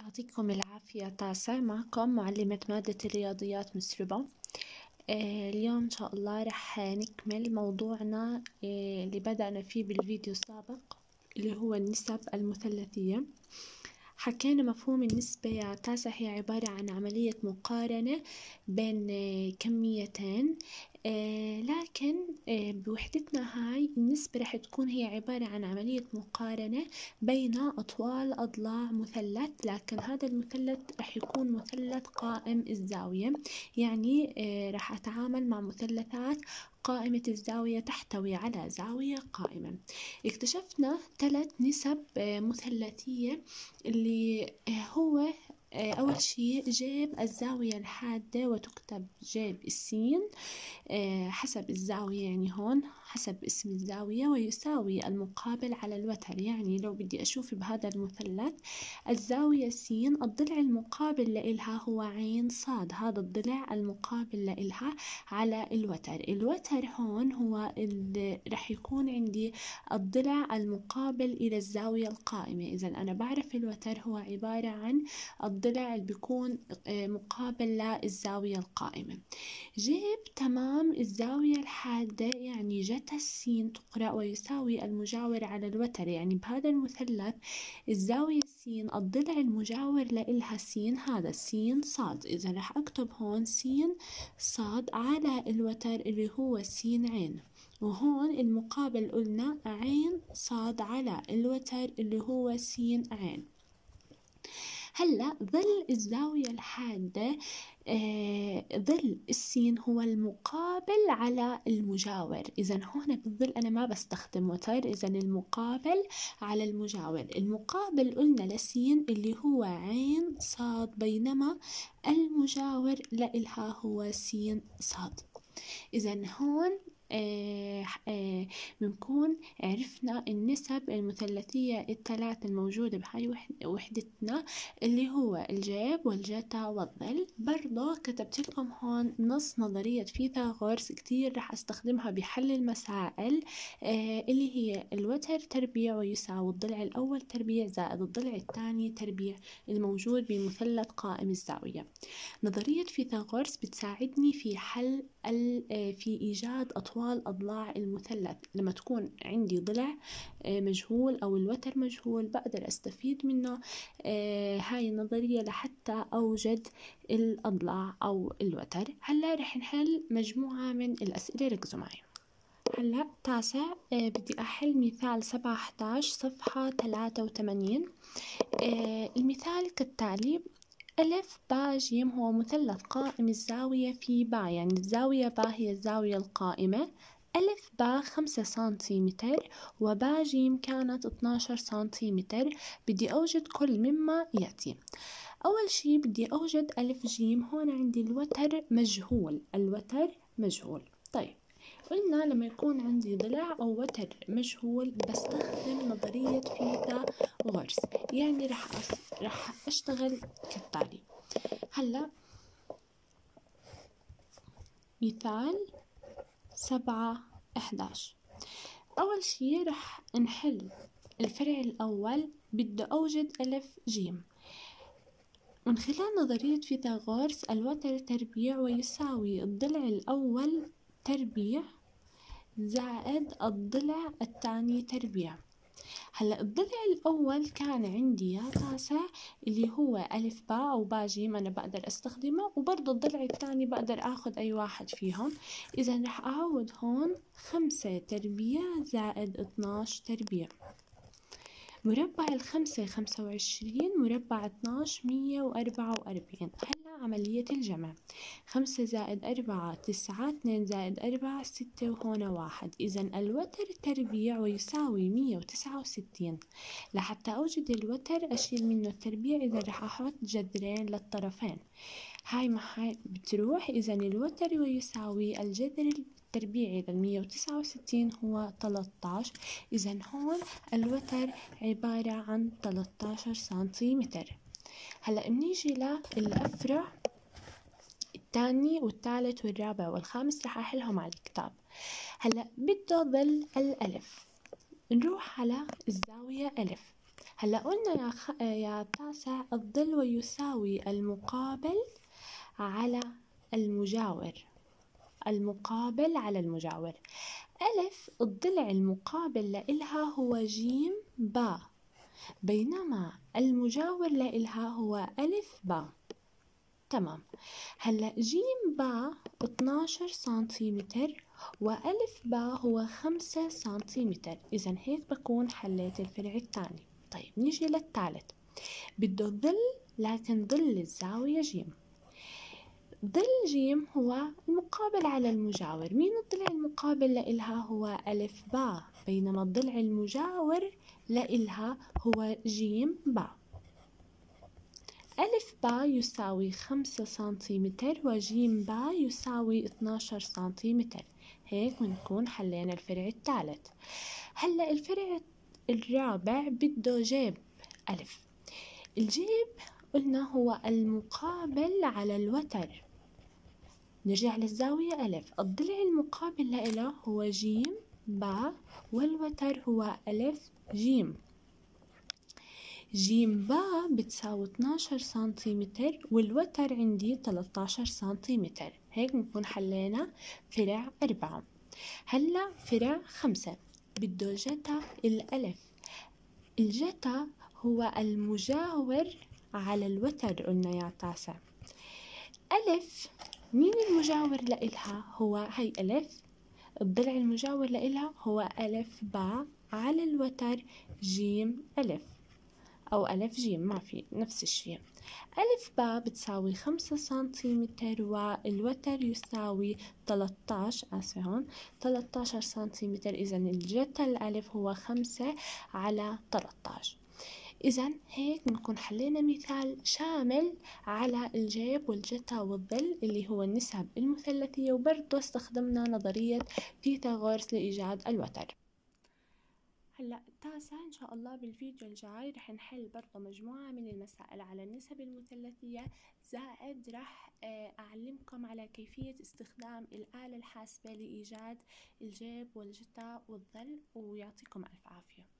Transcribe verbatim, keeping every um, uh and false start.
يعطيكم العافية. تاسع معكم معلمة مادة الرياضيات مس ربا. آه اليوم إن شاء الله رح نكمل موضوعنا آه اللي بدأنا فيه بالفيديو السابق، اللي هو النسب المثلثية. حكينا مفهوم النسبة يا تاسع هي عبارة عن عملية مقارنة بين آه كميتين، آه لكن آه بوحدتنا هاي النسبة رح تكون هي عبارة عن عملية مقارنة بين أطوال أضلاع مثلث، لكن هذا المثلث رح يكون مثلث قائم الزاوية. يعني آه رح أتعامل مع مثلثات قائمة الزاوية تحتوي على زاوية قائمة. اكتشفنا ثلاث نسب آه مثلثية، اللي آه هو أول شيء جيب الزاوية الحادة، وتكتب جيب السين حسب الزاوية، يعني هون حسب اسم الزاوية، ويساوي المقابل على الوتر. يعني لو بدي أشوف بهذا المثلث الزاوية سين، الضلع المقابل لإلها هو عين صاد، هذا الضلع المقابل لإلها على الوتر. الوتر هون هو اللي رح يكون عندي الضلع المقابل إلى الزاوية القائمة. إذا أنا بعرف الوتر هو عبارة عن الضلع اللي بيكون مقابل للزاوية القائمة. جيب تمام الزاوية الحادة، يعني جتا السين تقرأ ويساوي المجاور على الوتر. يعني بهذا المثلث الزاوية سين الضلع المجاور لإلها سين، هذا سين صاد. إذا رح أكتب هون سين صاد على الوتر اللي هو سين عين، وهون المقابل قلنا عين صاد على الوتر اللي هو سين عين. هلأ ظل الزاوية الحادة آه ظل السين هو المقابل على المجاور. إذا هون بالظل أنا ما بستخدم وتر، إذا المقابل على المجاور. المقابل قلنا لسين اللي هو عين صاد، بينما المجاور لإلها هو سين صاد. إذا هون آه آه بنكون عرفنا النسب المثلثية الثلاث الموجودة بهاي وحدتنا، اللي هو الجيب والجتا والظل. برضه كتبت لكم هون نص نظرية فيثاغورس كتير رح استخدمها بحل المسائل، آه اللي هي الوتر تربيع ويساوي الضلع الأول تربيع زائد الضلع الثاني تربيع الموجود بمثلث قائم الزاوية. نظرية فيثاغورس بتساعدني في حل في إيجاد أطوال أضلاع المثلث. لما تكون عندي ضلع مجهول أو الوتر مجهول بقدر أستفيد منه هاي النظرية لحتى أوجد الأضلاع أو الوتر. هلا رح نحل مجموعة من الأسئلة، ركزوا معي. هلا تاسع بدي أحل مثال سبعة أحداش صفحة ثلاثة وثمانين. المثال كالتالي: ألف با جيم هو مثلث قائم الزاوية في با، يعني الزاوية با هي الزاوية القائمة. ألف با خمسة سنتيمتر وبا جيم كانت اثناشر سنتيمتر. بدي أوجد كل مما يأتي. أول شي بدي أوجد ألف جيم. هون عندي الوتر مجهول، الوتر مجهول. طيب قلنا لما يكون عندي ضلع أو وتر مجهول بستخدم نظرية فيثاغورس. يعني رح أص... رح أشتغل كالتالي. هلا مثال سبعة أحداش، أول شي رح نحل الفرع الأول. بدي أوجد ألف جيم. من خلال نظرية فيثاغورس الوتر تربيع ويساوي الضلع الأول تربيع زائد الضلع الثاني تربيع. هلا الضلع الأول كان عندي يا تاسع اللي هو ألف با أو با جيم، أنا بقدر أستخدمه، وبرضه الضلع الثاني بقدر أخذ أي واحد فيهم. إذا رح أعوض هون خمسة تربيع زائد اثناش تربيع. مربع الخمسة خمسة وعشرين، مربع اثناش مية وأربعة وأربعين. هلا عملية الجمع: خمسة زائد أربعة تسعة، اثنين زائد أربعة ستة، وهون واحد. إذا الوتر تربيع ويساوي مية وتسعة وستين. لحتى أوجد الوتر أشيل منه التربيع، إذا رح أحط جذرين للطرفين، هاي مع هاي بتروح. إذا الوتر ويساوي الجذر التربيعي للمية وتسعة وستين هو ثلاثة عشر. إذا هون الوتر عبارة عن ثلاثة عشر سنتيمتر. هلأ بنيجي للأفرع الثاني والثالث والرابع والخامس، رح أحلهم على الكتاب. هلأ بده ظل الألف، نروح على الزاوية ألف. هلا قلنا يا خ... يا تاسع الضلع يساوي المقابل على المجاور. المقابل على المجاور. ألف الضلع المقابل لإلها هو جيم با، بينما المجاور لإلها هو ألف با. تمام. هلا جيم با اثناشر سنتيمتر وألف با هو خمسة سنتيمتر، إذا هيك بكون حليت الفرع الثاني. طيب نيجي للثالث، بده ظل لكن ظل الزاوية جيم. ظل جيم هو المقابل على المجاور. مين الضلع المقابل لإلها؟ هو ألف با، بينما الضلع المجاور لإلها هو جيم با. ألف با يساوي خمسة سنتيمتر وجيم با يساوي اثناشر سنتيمتر. هيك بنكون حلينا الفرع الثالث. هلا الفرع الرابع بده جيب ألف. الجيب قلنا هو المقابل على الوتر. نرجع للزاوية ألف، الضلع المقابل له هو جيم با والوتر هو ألف جيم. جيم با بتساوي اثناشر سنتيمتر والوتر عندي ثلاثة عشر سنتيمتر. هيك بنكون حلينا فرع أربعة. هلا فرع خمسة بده جتا الألف. الجتا هو المجاور على الوتر قلنا يا تاسع. ألف مين المجاور لإلها؟ هو هي ألف، الضلع المجاور لإلها هو ألف با على الوتر جيم ألف أو ألف جيم، ما في نفس الشيء. ألف با بتساوي خمسة سنتيمتر والوتر يساوي ثلاثة عشر، آسفة هون ثلاثة عشر سنتيمتر، إذا الجتا الألف هو خمسة على ثلاثة عشر. إذا هيك بنكون حلينا مثال شامل على الجيب والجتا والظل اللي هو النسب المثلثية، وبرضه استخدمنا نظرية فيثاغورس لإيجاد الوتر. هلا التاسع إن شاء الله بالفيديو الجاي رح نحل برضه مجموعة من المسائل على النسب المثلثية، زائد رح أعلمكم على كيفية استخدام الآلة الحاسبة لإيجاد الجيب والجتا والظل، ويعطيكم ألف عافية.